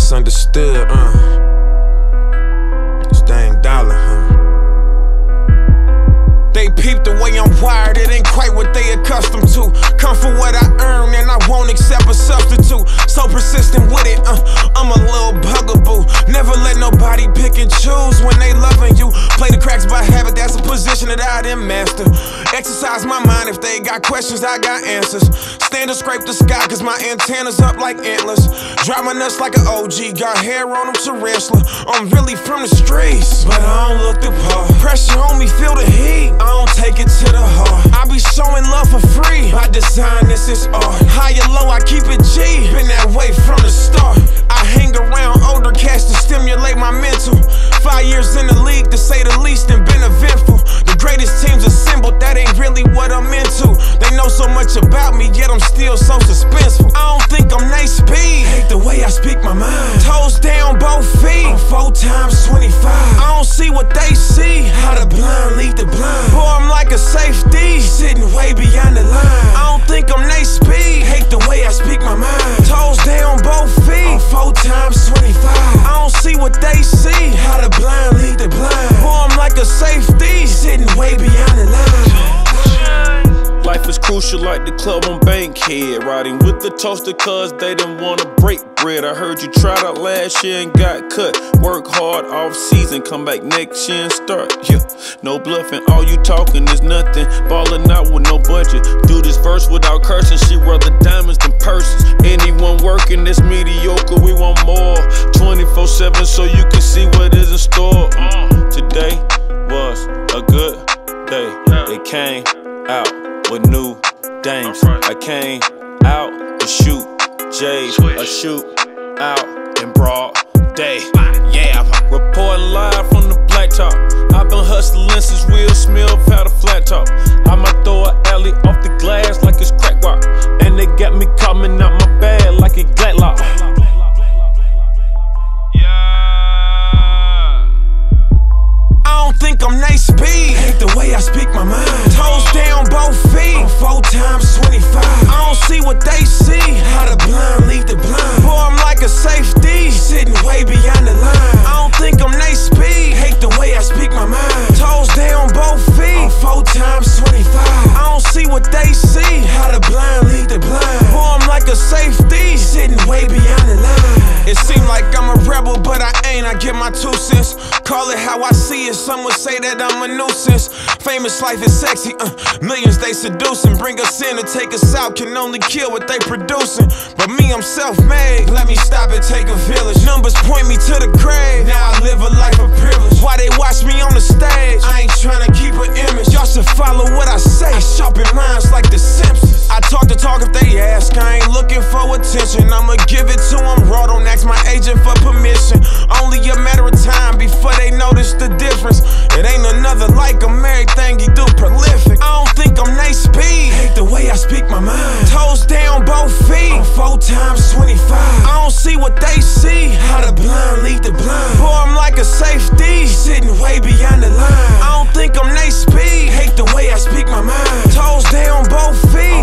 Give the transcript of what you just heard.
misunderstood, This dang dollar, They peep the way I'm wired, it ain't quite what they accustomed to. Come for what I earn and I won't accept a substitute. So persistent with it, I'm a little bugaboo. Never let nobody pick and choose when they loving you. Play the cracks by habit, that's a position that I didn't master. Exercise my mind, if they got questions, I got answers. Stand or scrape the sky, cause my antennas up like antlers. Drive my nuts like an OG, got hair on them tarantula. I'm really from the streets, but I don't look the part. Pressure on me, feel the heat, I don't take it to the heart. I be showing love for free, by design this is art. High or low, I keep it G, been that way from the start. I hang around older cats to stimulate my mental. 5 years in the league, to say the least, and been eventful. The greatest teams assembled, that ain't really what I'm into. They know so much about me, yet I'm still so suspenseful. I don't think I'm Nate Speed, hate the way I speak my mind. Toes down, both feet, I'm 4 times 25. I don't see what they see, how the blind lead the blind. Boy, I'm like a safety, sitting way beyond the line. I don't think I'm Nate Speed, hate the way I speak my mind. Toes down, both feet, I'm 4 times 25. I don't see what they see, how the blind lead the blind. Boy, I'm like a safety, sitting way beyond the line. Life is crucial like the club on Bankhead. Riding with the toaster cause they didn't wanna break bread. I heard you tried out last year and got cut. Work hard off season, come back next year and start. Yeah, no bluffing, all you talking is nothing. Ballin' out with no budget. Do this verse without cursing, she rather diamonds than purses. Anyone working that's mediocre, we want more. 24/7 so you can see what is in store. Today was a good day. They came out with new dames. I came out to shoot J's, a shoot out in broad day. Yeah, reporting live from the blacktop. I've been hustling since Will Smith had a flat top. I might throw an alley off the glass like it's crack rock, and they got me coming out my bag like a Gladlock. I don't think I'm Nate Speed, hate the way I speak my mind. Toes down, both feet, I'm 4 times 25. I don't see what they see, how the blind lead the blind. Boy, I'm like a safety, sitting way beyond the line. I don't think I'm Nate Speed, hate the way I speak my mind. Toes down, both feet, I'm 4 times 25. I don't see what they see, how the blind lead the blind. Boy, I'm like a safety, sitting way beyond the line. It seems like I'm a rebel, but I ain't, I give my 2 cents. Call it how I see it, some would say that I'm a nuisance. Famous life is sexy, millions they seducing. Bring us in to take us out, can only kill what they producing. But me, I'm self-made, let me stop and take a village. Numbers point me to the grave, now I live a life of privilege. Why they watch me on the stage, I ain't trying to keep an image. Y'all should follow what I say, sharpen minds like the Simpsons. I talk the talk if they ask, I ain't looking for attention. I'ma give it to them raw, don't ask my agent for permission. Only a matter of time before they notice the difference. It ain't another like him, everything he do prolific. I don't think I'm Nate Speed, hate the way I speak my mind. Toes down, both feet, I'm 4 times 25. I don't see what they see, how the blind lead the blind. Boy, I'm like a safety, sitting way beyond the line. I don't think I'm Nate Speed, hate the way I speak my mind. Toes down, both feet,